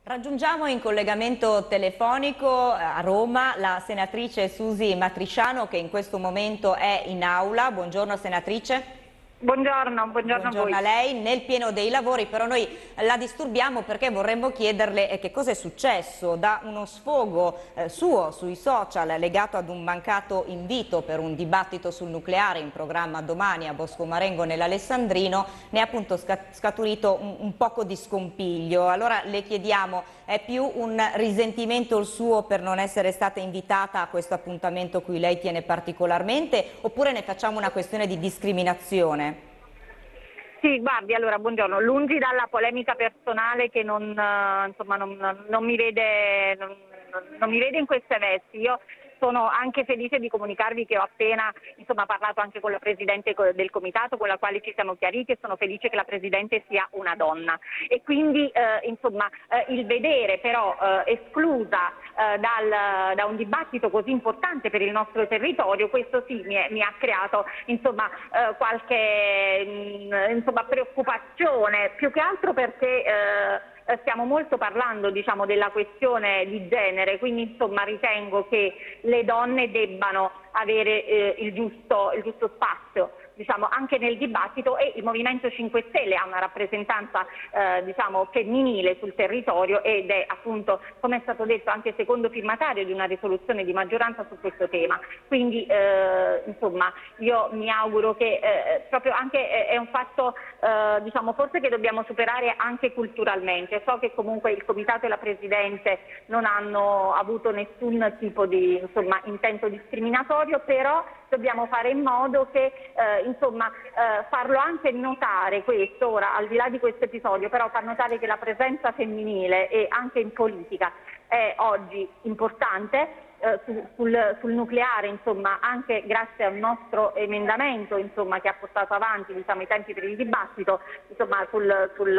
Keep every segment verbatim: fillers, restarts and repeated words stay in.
Raggiungiamo in collegamento telefonico a Roma la senatrice Susi Matrisciano, che in questo momento è in aula. Buongiorno senatrice. Buongiorno, buongiorno a voi. Buongiorno a lei. Nel pieno dei lavori, però noi la disturbiamo perché vorremmo chiederle eh, che cosa è successo da uno sfogo eh, suo sui social legato ad un mancato invito per un dibattito sul nucleare in programma domani a Bosco Marengo nell'Alessandrino. Ne è appunto scaturito un, un poco di scompiglio. Allora le chiediamo, è più un risentimento il suo per non essere stata invitata a questo appuntamento cui lei tiene particolarmente, oppure ne facciamo una questione di discriminazione? Sì, guardi, allora, buongiorno. Lungi dalla polemica personale che non, eh, insomma, non, non mi vede, non, non mi vede in queste vesti. Io sono anche felice di comunicarvi che ho appena insomma, parlato anche con la Presidente del Comitato, con la quale ci siamo chiariti, e sono felice che la Presidente sia una donna. E quindi eh, insomma, eh, il vedere però eh, esclusa eh, dal, da un dibattito così importante per il nostro territorio, questo sì mi, è, mi ha creato insomma, eh, qualche mh, insomma, preoccupazione, più che altro perché eh, stiamo molto parlando diciamo, della questione di genere, quindi insomma ritengo che le donne debbano avere eh, il, giusto, il giusto spazio diciamo, anche nel dibattito, e il Movimento cinque Stelle ha una rappresentanza eh, diciamo, femminile sul territorio ed è appunto, come è stato detto, anche secondo firmatario di una risoluzione di maggioranza su questo tema. Quindi eh, insomma io mi auguro che eh, proprio anche eh, è un fatto eh, diciamo, forse che dobbiamo superare anche culturalmente. So che comunque il Comitato e la Presidente non hanno avuto nessun tipo di insomma, intento discriminatorio, però dobbiamo fare in modo che eh, insomma, eh, farlo anche notare questo, ora al di là di questo episodio, però far notare che la presenza femminile e anche in politica è oggi importante. Eh, su, sul, sul nucleare, insomma, anche grazie a un nostro emendamento insomma, che ha portato avanti diciamo, i tempi per il dibattito, insomma, sul, sul,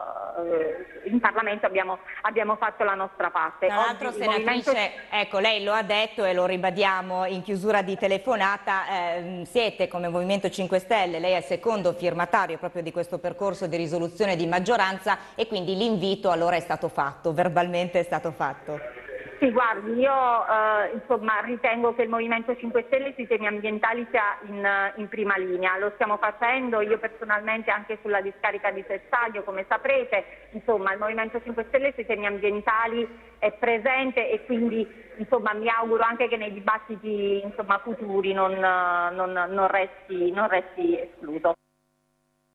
eh, in Parlamento abbiamo, abbiamo fatto la nostra parte. Tra l'altro senatrice, movimento... ecco, lei lo ha detto e lo ribadiamo in chiusura di telefonata, eh, siete come Movimento cinque Stelle, lei è il secondo firmatario proprio di questo percorso di risoluzione di maggioranza, e quindi l'invito allora è stato fatto, verbalmente è stato fatto. Sì, guardi, io eh, insomma, ritengo che il Movimento cinque Stelle sui temi ambientali sia in, in prima linea. Lo stiamo facendo, io personalmente anche sulla discarica di Sessaglio, come saprete, insomma il Movimento cinque Stelle sui temi ambientali è presente, e quindi insomma, mi auguro anche che nei dibattiti insomma, futuri non, non, non, resti, non resti escluso.